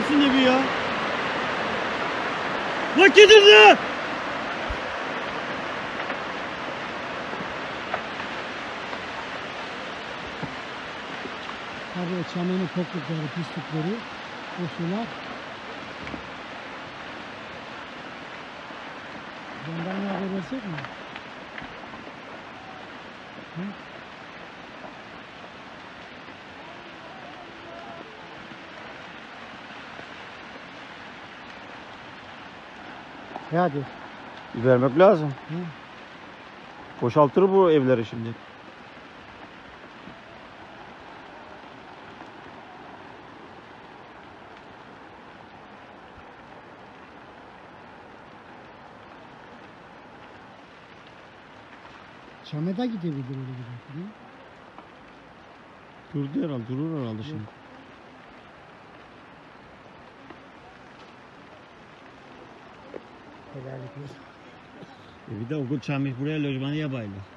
yapsın da bir ya. Lan gidin lan! Tabii o çamenin koklukları, pislikleri, o sular. Jandarmaya haber versek mi? Hı? Hadi. Vermek lazım. Hı? Boşaltır bu evleri şimdi. Çameda gidebilir öyle bir dakika. Durdu herhalde, durur herhalde şimdi. Helallik olsun. Bir de okul çamış buraya lojmanı yabayla.